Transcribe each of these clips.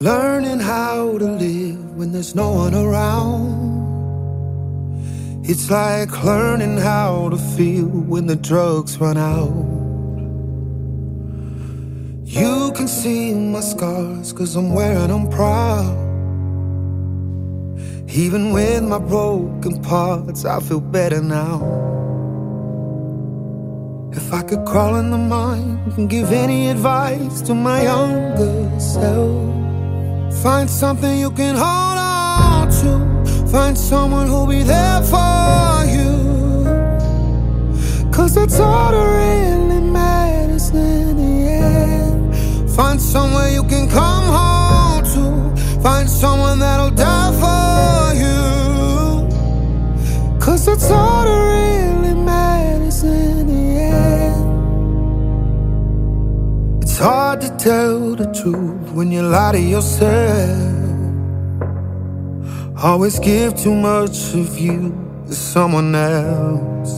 Learning how to live when there's no one around. It's like learning how to feel when the drugs run out. You can see my scars 'cause I'm wearing them proud. Even with my broken parts, I feel better now. If I could crawl in the mind and give any advice to my younger self, find something you can hold on to. Find someone who'll be there for you, 'cause that's all that really matters in the end. Find somewhere you can come home to. Find someone that'll die for you, 'cause that's all that really matters in the end. It's hard to tell the truth when you lie to yourself. Always give too much of you to someone else.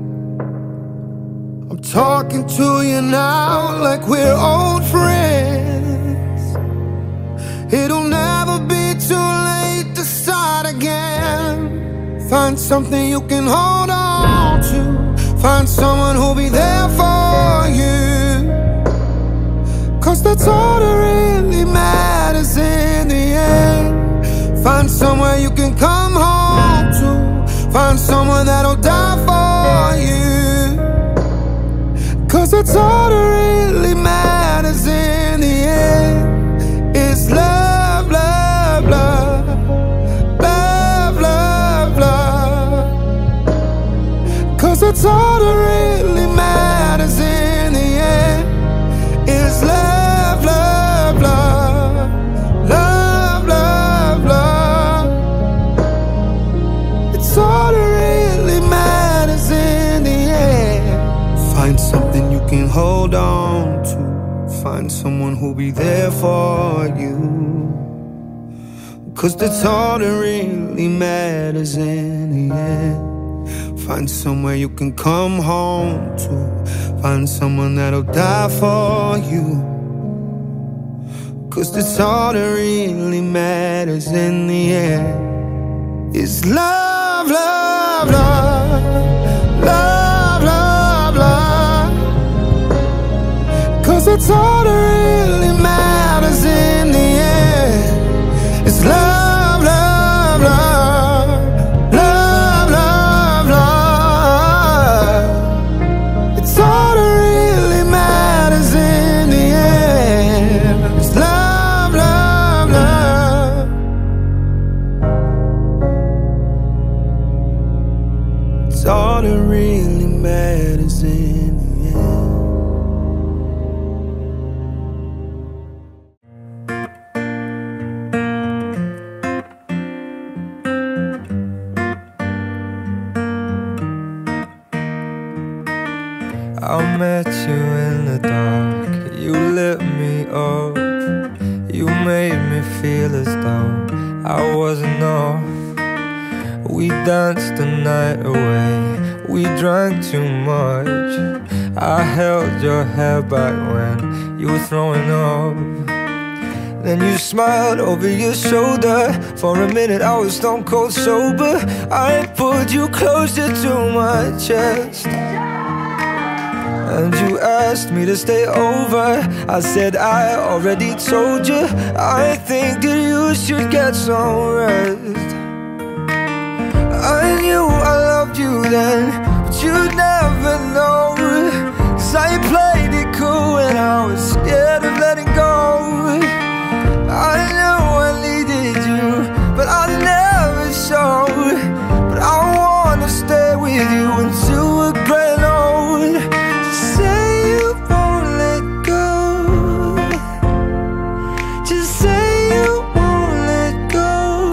I'm talking to you now like we're old friends. It'll never be too late to start again. Find something you can hold on to. Find someone who'll be there for you, 'cause that's all that really matters in the end. Find somewhere you can come home to. Find someone that'll die for you, 'cause that's all that really matters in the end. It's love, love, love. Love, love, love. 'Cause that's all that really matters in the end. It's love, love, love. Love, love, love. It's all that really matters in the end. Find something you can hold on to. Find someone who'll be there for you, 'cause that's all that really matters in the end. Find somewhere you can come home to. Find someone that'll die for you, 'cause that's all that really matters in the end. It's love, love, love. Love, love, love. 'Cause that's all that really matters in the end. It's love, love, love. Love, love, love. It's all that really matters in the end. It's love, love, love. It's all that really matters in the end. I met you in the dark, you lit me up. You made me feel as though I wasn't off. We danced the night away, we drank too much. I held your hair back when you were throwing up. Then you smiled over your shoulder. For a minute I was stone cold sober. I pulled you closer to my chest, and you asked me to stay over. I said I already told you. I think that you should get some rest. I knew I loved you then, but you'd never know, 'cause I played it cool and I was scared of letting go. I know I needed you, but I never showed. But I wanna stay with you until we're growing old. Say you won't let go. Just say you won't let go.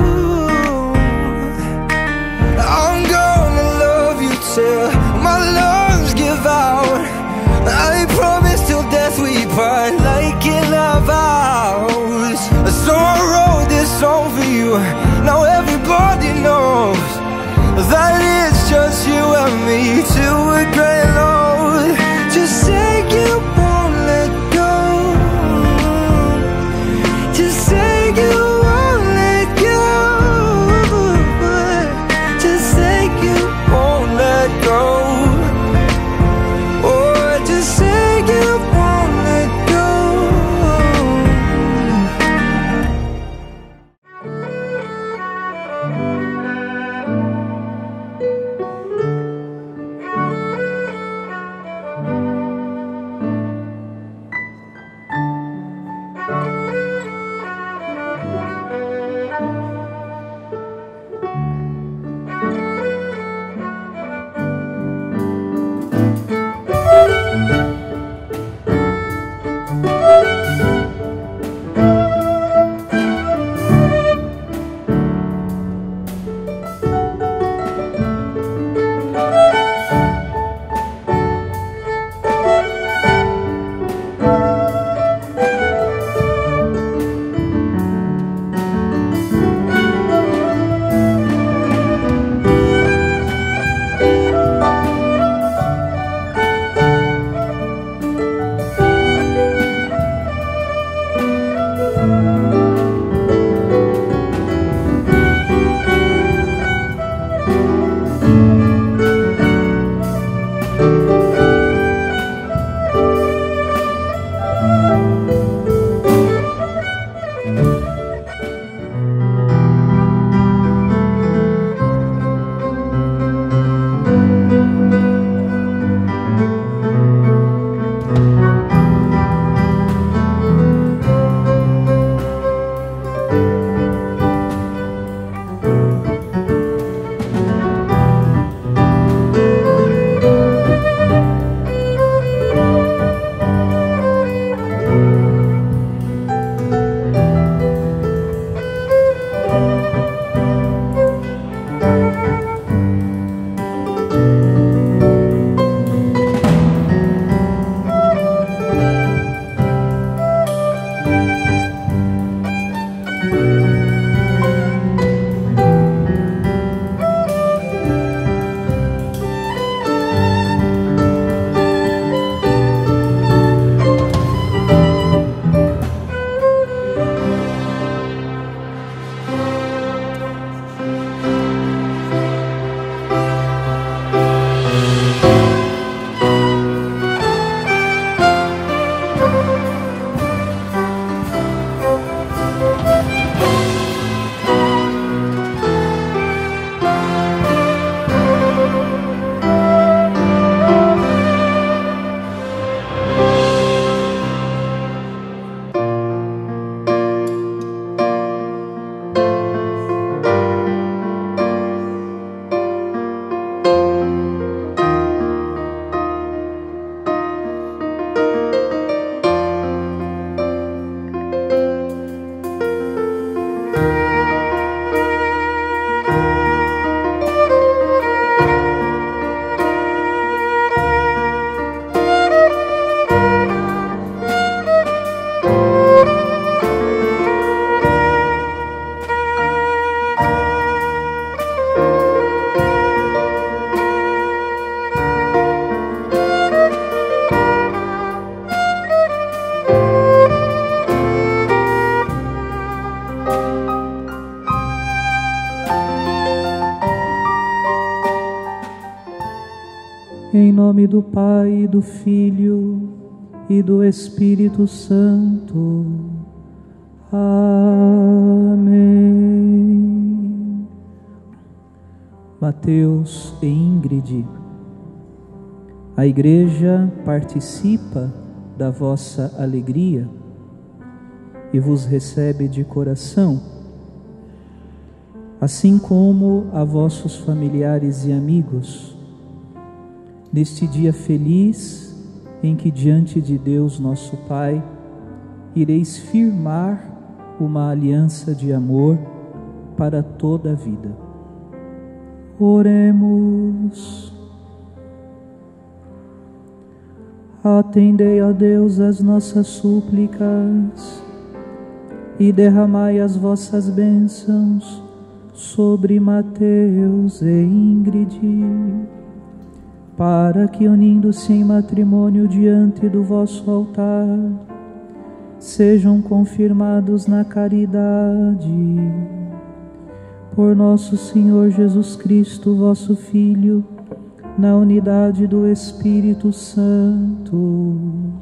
I'm gonna love you till my lungs give out. I promise till death we part, like in our vows. So I wrote this song for you. Now everybody knows that it's just you and me till we're growing old. Just say you won't let go. Just say Em nome do Pai, do Filho e do Espírito Santo. Amém. Mateus e Ingrid, a Igreja participa da vossa alegria e vos recebe de coração, assim como a vossos familiares e amigos, neste dia feliz em que diante de Deus nosso Pai ireis firmar uma aliança de amor para toda a vida. Oremos. Atendei, ó Deus, as nossas súplicas e derramai as vossas bênçãos sobre Mateus e Ingrid, para que, unindo-se em matrimônio diante do vosso altar, sejam confirmados na caridade. Por nosso Senhor Jesus Cristo, vosso Filho, na unidade do Espírito Santo.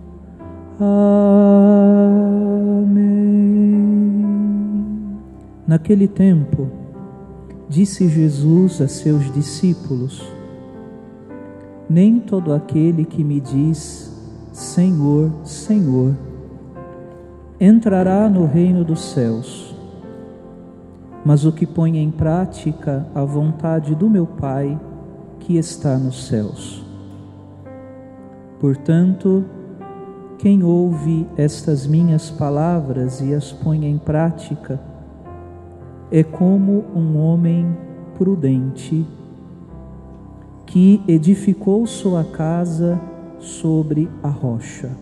Amém. Naquele tempo, disse Jesus a seus discípulos: nem todo aquele que me diz Senhor, Senhor, entrará no reino dos céus, mas o que põe em prática a vontade do meu Pai que está nos céus. Portanto, quem ouve estas minhas palavras e as põe em prática é como um homem prudente que edificou sua casa sobre a rocha.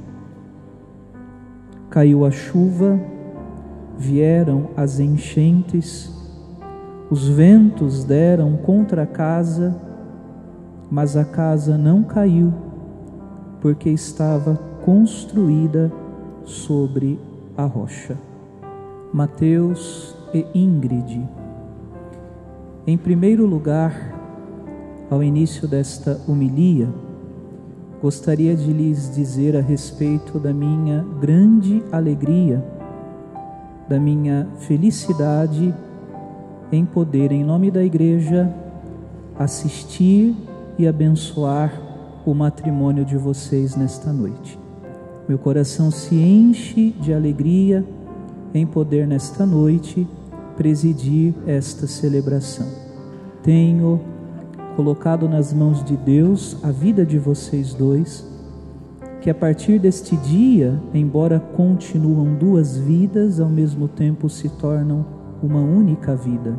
Caiu a chuva, vieram as enchentes, os ventos deram contra a casa, mas a casa não caiu, porque estava construída sobre a rocha. Mateus e Ingrid, em primeiro lugar, ao início desta homilia, gostaria de lhes dizer a respeito da minha grande alegria, da minha felicidade em poder, em nome da Igreja, assistir e abençoar o matrimônio de vocês nesta noite. Meu coração se enche de alegria em poder nesta noite presidir esta celebração. Tenho colocado nas mãos de Deus a vida de vocês dois, que a partir deste dia, embora continuam duas vidas, ao mesmo tempo se tornam uma única vida.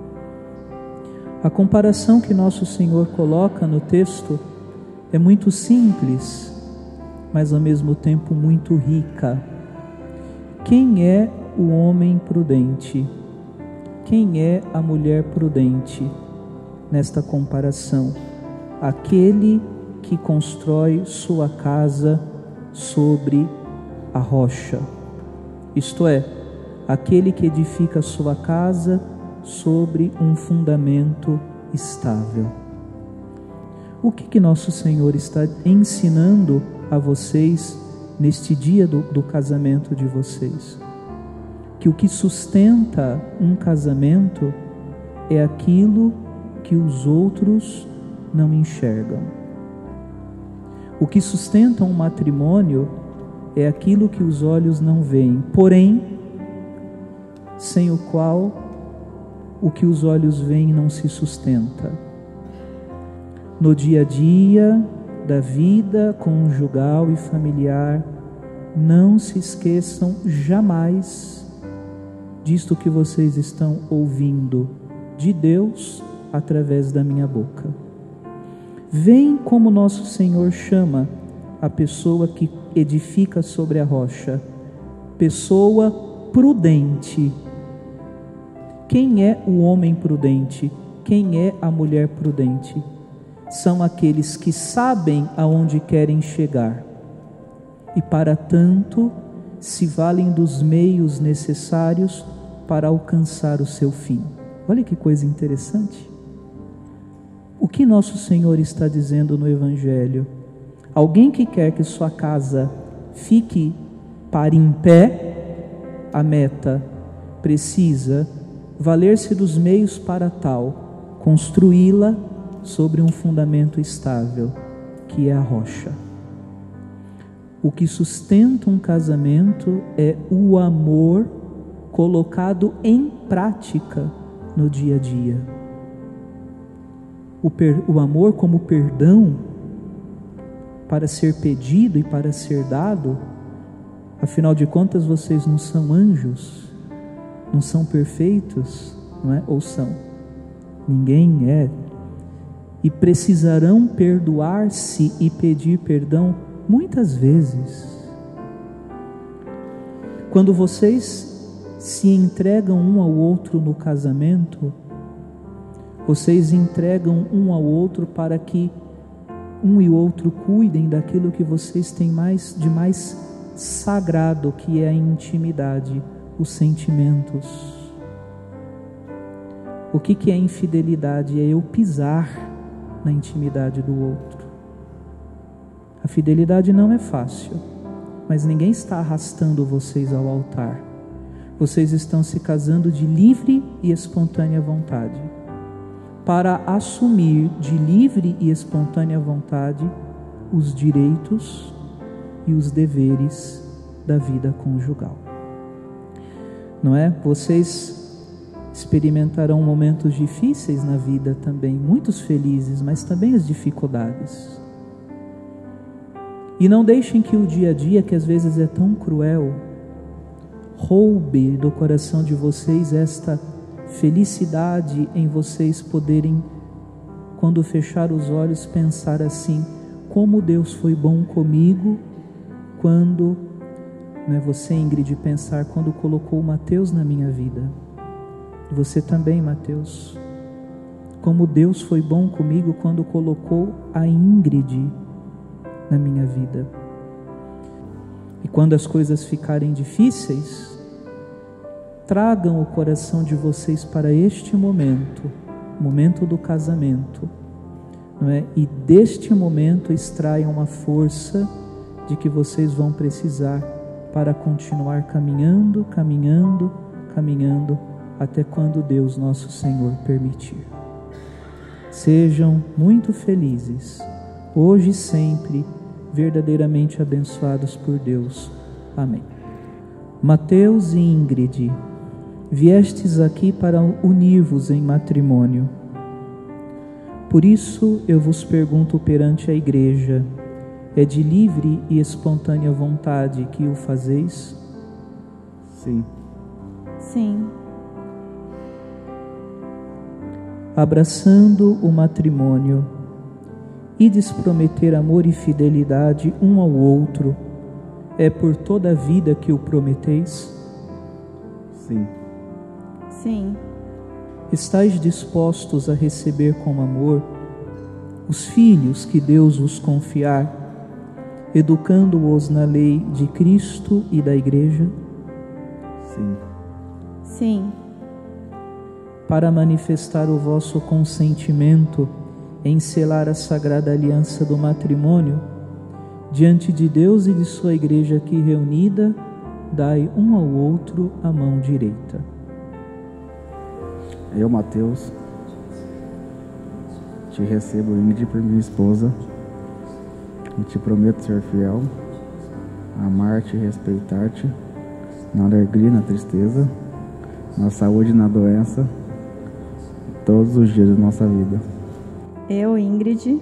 A comparação que nosso Senhor coloca no texto é muito simples, mas ao mesmo tempo muito rica. Quem é o homem prudente? Quem é a mulher prudente? Nesta comparação, aquele que constrói sua casa sobre a rocha, isto é, aquele que edifica sua casa sobre um fundamento estável. O que nosso Senhor está ensinando a vocês neste dia do casamento de vocês? Que o que sustenta um casamento é aquilo que os outros não enxergam. O que sustenta um matrimônio é aquilo que os olhos não veem, porém, sem o qual o que os olhos veem não se sustenta. No dia a dia da vida conjugal e familiar, não se esqueçam jamais disto que vocês estão ouvindo de Deus através da minha boca. Vem como nosso Senhor chama a pessoa que edifica sobre a rocha, pessoa prudente. Quem é o homem prudente? Quem é a mulher prudente? São aqueles que sabem aonde querem chegar e, para tanto, se valem dos meios necessários para alcançar o seu fim. Olha que coisa interessante. O que nosso Senhor está dizendo no Evangelho? Alguém que quer que sua casa fique para em pé, a meta precisa valer-se dos meios para tal, construí-la sobre um fundamento estável, que é a rocha. O que sustenta um casamento é o amor colocado em prática no dia a dia. O amor como perdão para ser pedido e para ser dado. Afinal de contas, vocês não são anjos, não são perfeitos, não é? Ou são? Ninguém é. E precisarão perdoar-se e pedir perdão muitas vezes. Quando vocês se entregam um ao outro no casamento, vocês entregam um ao outro para que um e o outro cuidem daquilo que vocês têm de mais sagrado, que é a intimidade, os sentimentos. O que é infidelidade? É eu pisar na intimidade do outro. A fidelidade não é fácil, mas ninguém está arrastando vocês ao altar. Vocês estão se casando de livre e espontânea vontade, para assumir de livre e espontânea vontade os direitos e os deveres da vida conjugal. Não é? Vocês experimentarão momentos difíceis na vida também, muitos felizes, mas também as dificuldades. E não deixem que o dia a dia, que às vezes é tão cruel, roube do coração de vocês esta felicidade em vocês poderem, quando fechar os olhos, pensar assim: como Deus foi bom comigo quando, você, Ingrid, pensar quando colocou o Mateus na minha vida. Você também, Mateus, como Deus foi bom comigo quando colocou a Ingrid na minha vida. E quando as coisas ficarem difíceis, tragam o coração de vocês para este momento, o momento do casamento, não é? E deste momento extraiam uma força de que vocês vão precisar para continuar caminhando, até quando Deus nosso Senhor permitir. Sejam muito felizes, hoje e sempre, verdadeiramente abençoados por Deus. Amém. Mateus e Ingrid, viestes aqui para unir-vos em matrimônio. Por isso eu vos pergunto perante a igreja: é de livre e espontânea vontade que o fazeis? Sim. Sim. Abraçando o matrimônio, ides prometer amor e fidelidade um ao outro, é por toda a vida que o prometeis? Sim. Sim. Estais dispostos a receber com amor os filhos que Deus vos confiar, educando-os na lei de Cristo e da Igreja? Sim. Sim. Para manifestar o vosso consentimento em selar a sagrada aliança do matrimônio, diante de Deus e de sua Igreja aqui reunida, dai um ao outro a mão direita. Eu, Mateus, te recebo, Ingrid, por minha esposa, e te prometo ser fiel, amar-te e respeitar-te, na alegria e na tristeza, na saúde e na doença, todos os dias da nossa vida. Eu, Ingrid,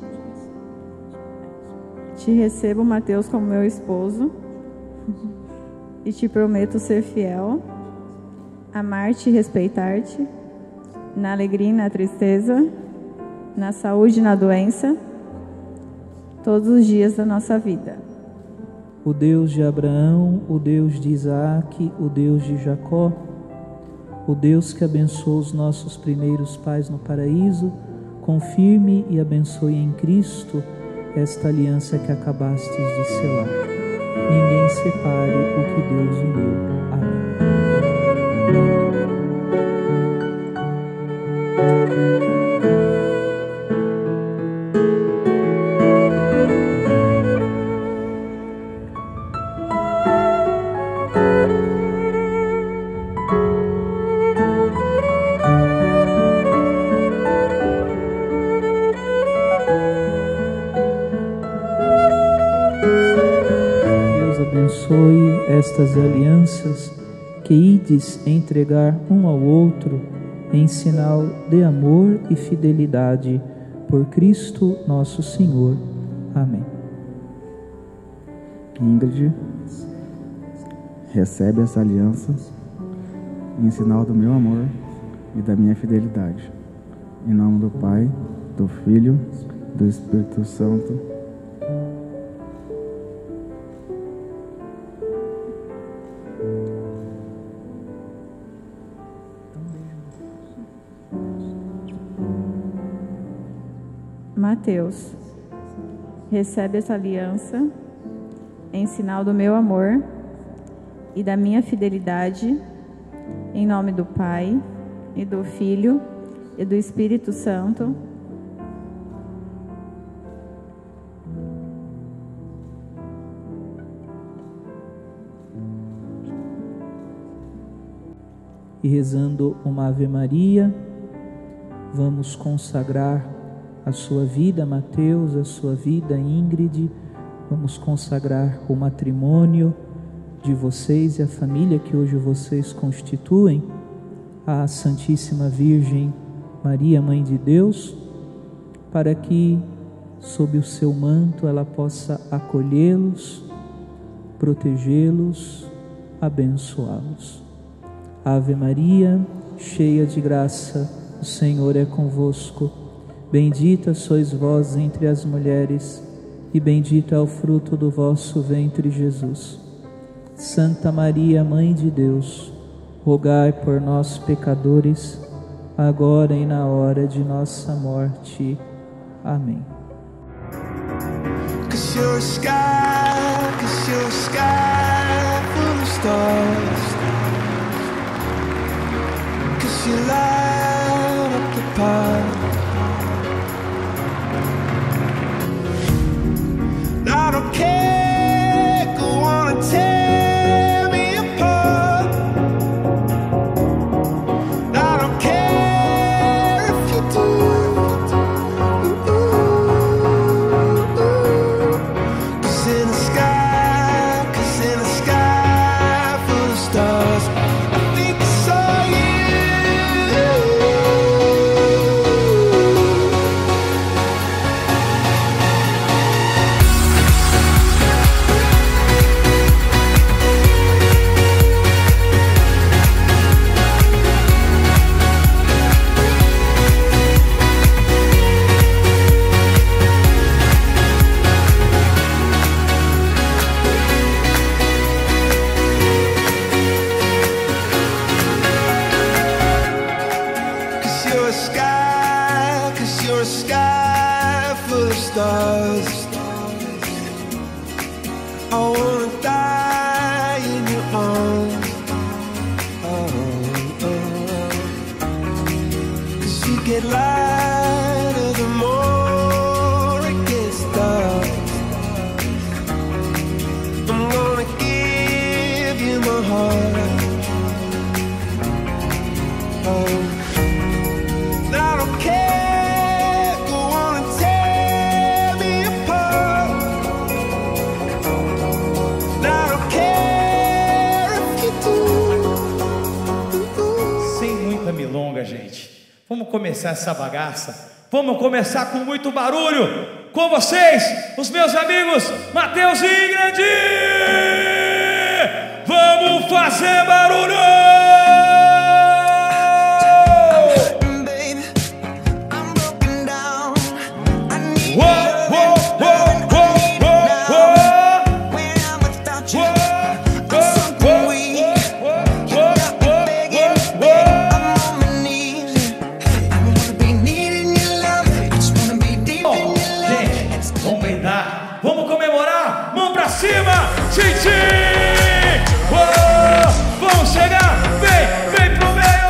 te recebo, Mateus, como meu esposo, e te prometo ser fiel, amar-te e respeitar-te, na alegria e na tristeza, na saúde e na doença, todos os dias da nossa vida. O Deus de Abraão, o Deus de Isaac, o Deus de Jacó, o Deus que abençoou os nossos primeiros pais no paraíso, confirme e abençoe em Cristo esta aliança que acabastes de selar. Ninguém separe o que Deus uniu. Amém. estas alianças que ides entregar um ao outro em sinal de amor e fidelidade, por Cristo nosso Senhor. Amém. Ingrid, recebe essa aliança em sinal do meu amor e da minha fidelidade. Em nome do Pai, do Filho, do Espírito Santo. Mateus, recebe essa aliança em sinal do meu amor e da minha fidelidade, em nome do Pai, e do Filho, e do Espírito Santo. E rezando uma Ave Maria, vamos consagrar a sua vida, Mateus, a sua vida, Ingrid. Vamos consagrar o matrimônio de vocês e a família que hoje vocês constituem à Santíssima Virgem Maria, Mãe de Deus, para que sob o seu manto ela possa acolhê-los, protegê-los, abençoá-los. Ave Maria, cheia de graça, o Senhor é convosco. Bendita sois vós entre as mulheres, e bendito é o fruto do vosso ventre, Jesus. Santa Maria, Mãe de Deus, rogai por nós, pecadores, agora e na hora de nossa morte. Amém. 'Cause you're a sky full of stars. 'Cause you light up the path. I don't care, go on and tear me apart. I don't care if you do. 'Cause in the sky full of stars, I think I saw you. You're a sky full of stars. I wanna die in your arms. Oh, oh. 'Cause you get lighter the more it gets dark. I'm gonna give you my heart. Oh, I don't care. Gente, vamos começar essa bagaça. Vamos começar com muito barulho. Com vocês, os meus amigos Mateus e Ingrid. Vamos fazer barulho. Vamos chegar, vem pro meio.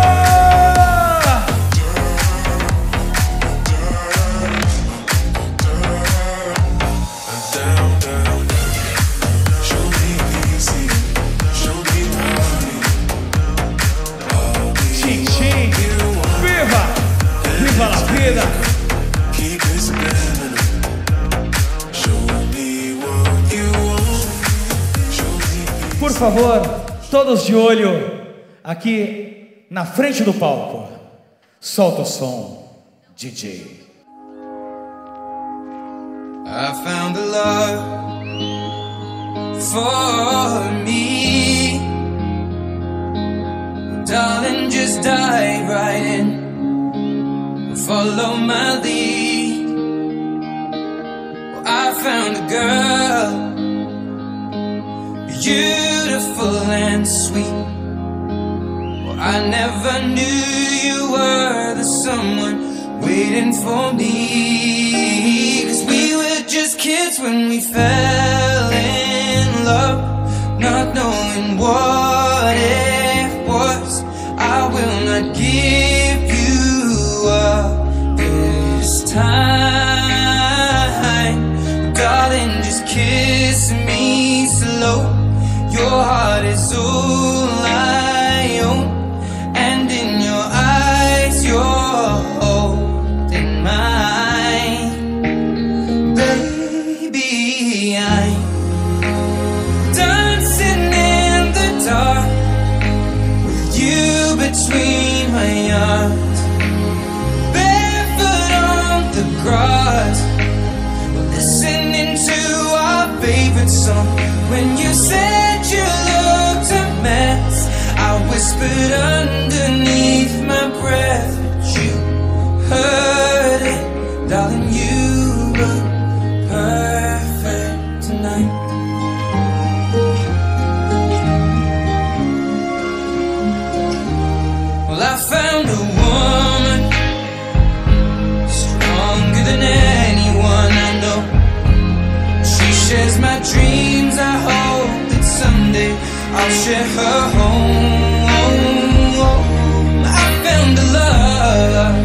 Tchim, tchim, viva a vida. favor, todos de olho aqui na frente do palco. Solta o som, DJ. I found a love for me. Darling, just dive right in, follow my lead. Well, I found a girl, beautiful and sweet. Well, I never knew you were the someone waiting for me. 'Cause we were just kids when we fell in love, not knowing what it was. I will not give you up this time. Darling, just kiss me slow. Your heart is all I own, and in your eyes you're holding mine. Baby, I'm dancing in the dark with you between my arms, barefoot on the grass, listening to our favorite song. When you said you looked a mess, I whispered underneath my breath, but you heard it. Darling, you look perfect tonight. Well, I found a woman stronger than anyone I know. She shares my dreams. I hope that someday I'll share her home. I found a love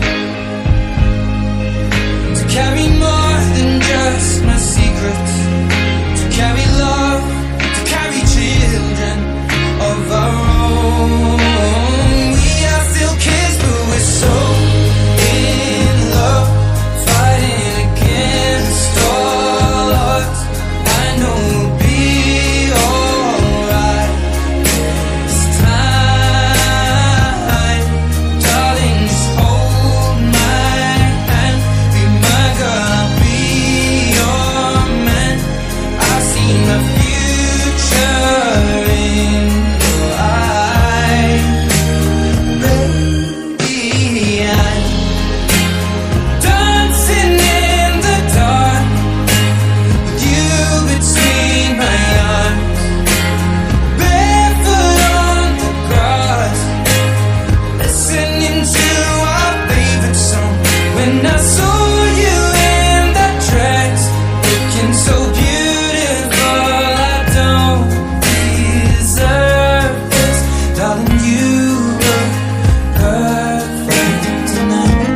to carry more than just my secrets, to carry love, to carry children of our own. We are still kids, but we're so in love, fighting against all odds. I know we'll be alright this time. Darling, just hold my hand. Be my girl, I'll be your man. I see my future in your eyes. Baby, I'm dancing in the dark with you between my arms, barefoot on the grass, listening to our favorite song. When I saw you in that dress, looking so beautiful, I don't deserve this. Darling, you look perfect tonight.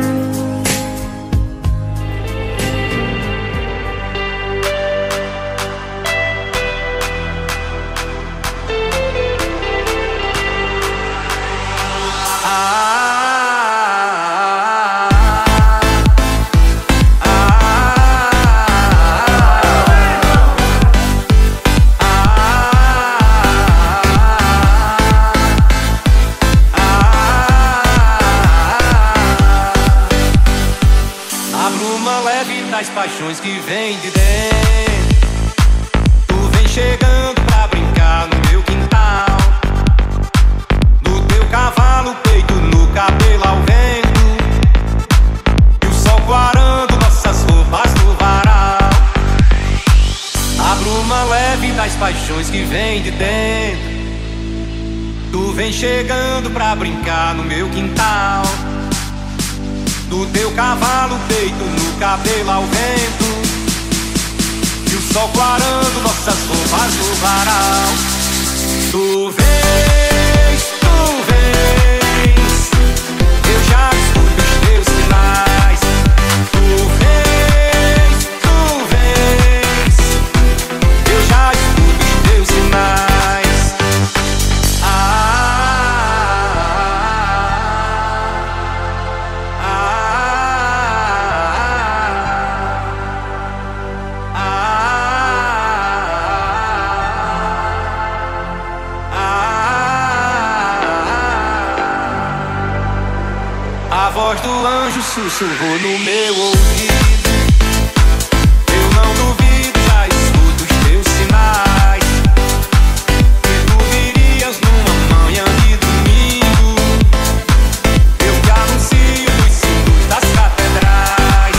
A bruma leve das paixões que vem de dentro. Tu vem chegando pra brincar no meu quintal, no teu cavalo, peito no cabelo ao vento, e o sol clarando nossas roupas no varal. A bruma leve das paixões que vem de dentro. Tu vem chegando pra brincar no meu quintal, do teu cavalo, peito no cabelo ao vento, e o sol clarando nossas roupas no varal. Tu vens, eu já escuto os teus sinais. Tu vens, eu já escuto os teus sinais. voz do anjo sussurrou no meu ouvido. Eu não duvido, já escuto os teus sinais. Que tu virias numa manhã de domingo. Eu te anuncio nos símbolos das catedrais.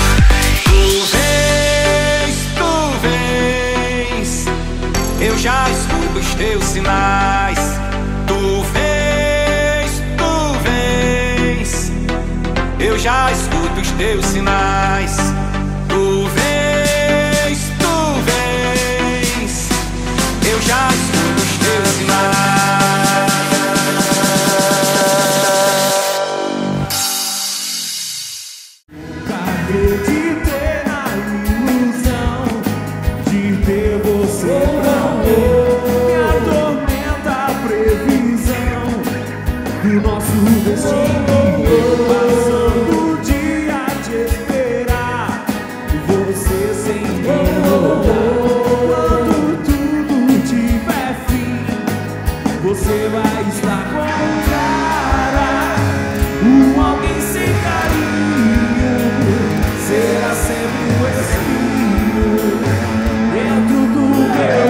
Tu vens, eu já escuto os teus sinais. Tu vens, eu já escuto os teus sinais. Tu vens, eu já escuto os teus sinais. Acreditei na ilusão de ter você pra mim. Me atormenta a previsão do nosso destino. Passando o dia de esperar você sem me voltar. Quando tudo tiver fim, você vai estar com o cara. Alguém sem carinho será sempre um espinho dentro do meu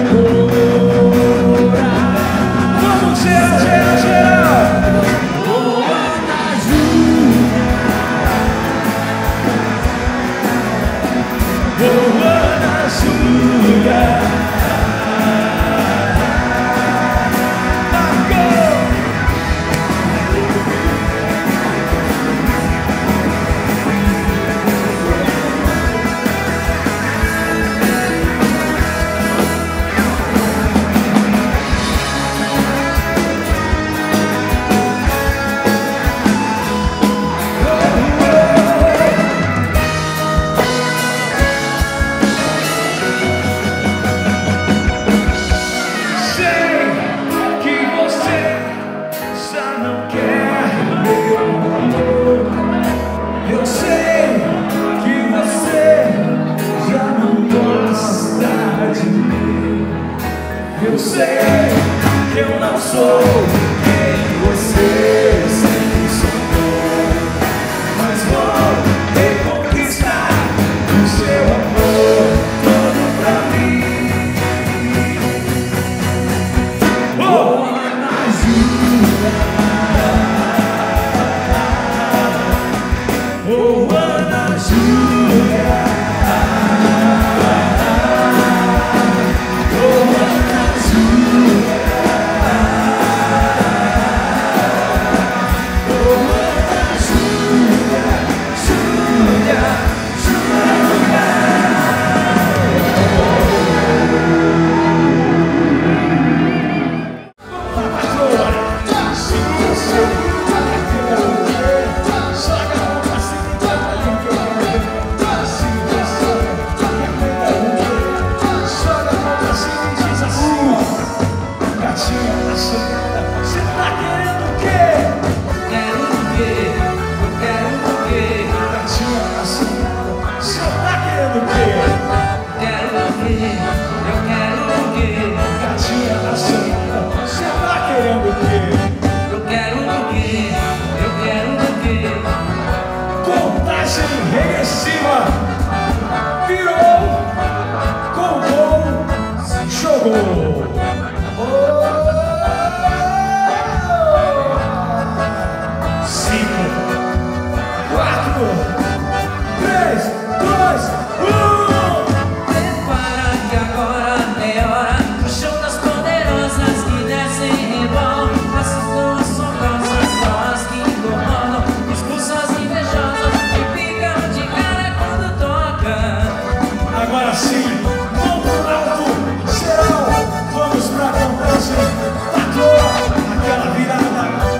coração. Vamos, geral! Ana Júlia, Ana Júlia. Eu sei que eu não sou quem você sempre sonhou, mas vou reconquistar o seu amor todo pra mim. Oh, Ana Júlia, oh, Ana Júlia. Regressiva virou com o gol, jogou. 5, 4, 3, 2, 1. Prepara que agora é hora do show das poderosas que descem em vão. As suas assombrosas, só as que incomodam, expulsam as invejosas. Agora sim, vamos pro alto, geral, vamos pra contagem, patroa, aquela virada.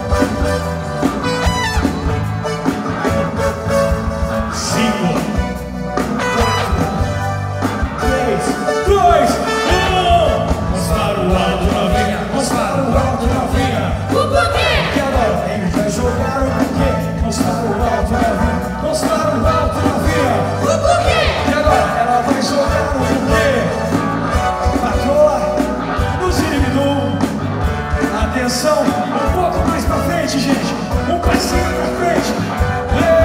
5, 4, 3, 2, 1. Vamos para o alto, novinha, vamos para o alto, novinha. O porquê? Que agora ele vai jogar o porquê. Vamos para o alto, novinha, vamos para o alto, novinha. O porquê? E agora ela vai jogar no buquê. Patroa, no Ziribidum. Atenção, um pouco mais pra frente, gente. Um passinho pra frente.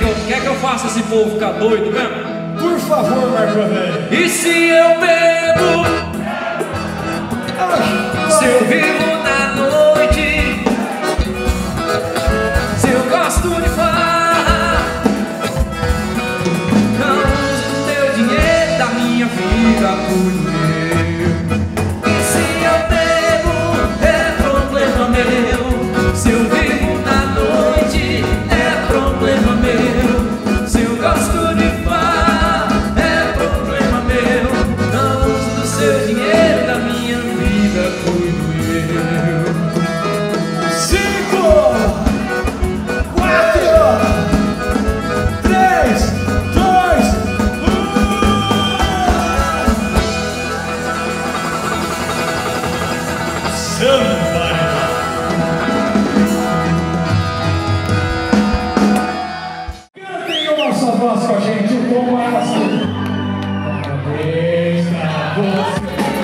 quer que eu faça esse povo ficar doido mesmo? Por favor, Marco Aurélio. E se eu bebo? Se eu vivo na noite? Se eu gosto de farra? Não uso do teu dinheiro, da minha vida por meu. Se eu bebo, é problema meu. Se eu vivo na noite, é problema meu. Se eu gosto de farra, é problema meu. Não uso do seu dinheiro, da minha vida cuido eu. 5, 4, 3, 2, 1. Samba. Cantem uma só voz com a gente, como é assim. Parabéns pra você.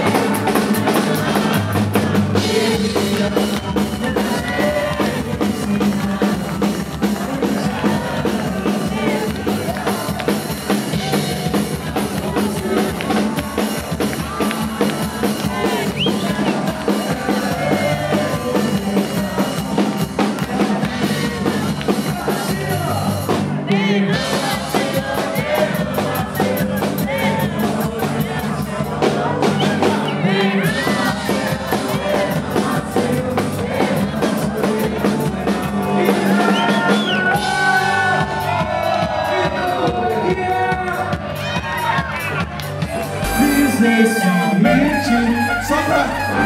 Fiz esse hit só pra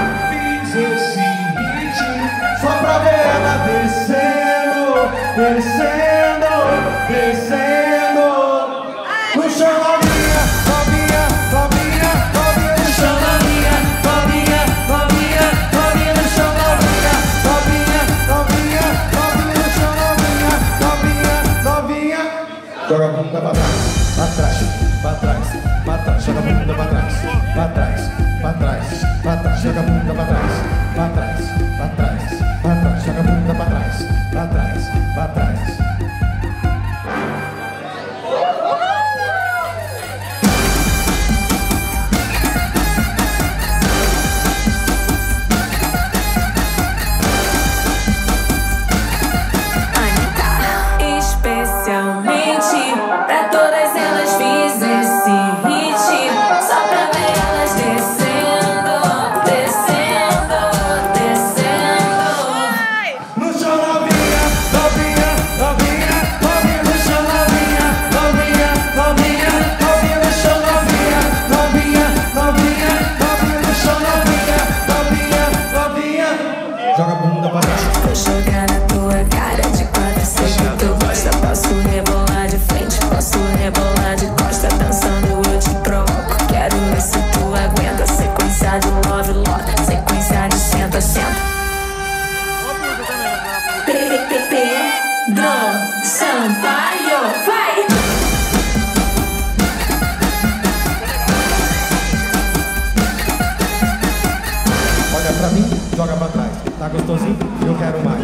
ver ela descendo, descendo, descendo. No chão novinha, novinha, novinha, novinha. No chão novinha, novinha, novinha, novinha. No chão novinha, novinha, novinha, novinha. No chão novinha, novinha, novinha. Joga a bunda pra trás, pra trás, pra trás, pra trás. Joga a bunda pra trás, pra trás, pra trás, pra trás. Joga a bunda pra trás, pra trás, pra trás, pra trás. Joga a bunda pra trás, pra trás, pra trás. Especialmente pra todas elas fiz esse hit, só pra ver elas descendo, descendo, descendo. No chão novinha, novinha, novinha, novinha. No chão novinha, novinha, novinha, novinha. No chão novinha, novinha, novinha, novinha. No chão novinha, novinha, novinha. Joga a bunda pra trás. Vou jogar na tua cara de quatro, sei que tu gosta. Posso rebolar de frente, posso rebolar de costa. Dançando eu te provoco, quero ver se tu aguenta. Sequência de love, love, sequência de senta, senta. Pedro Sampaio, vai! Olha pra mim, joga pra trás. Tá gostosinho? Eu quero mais.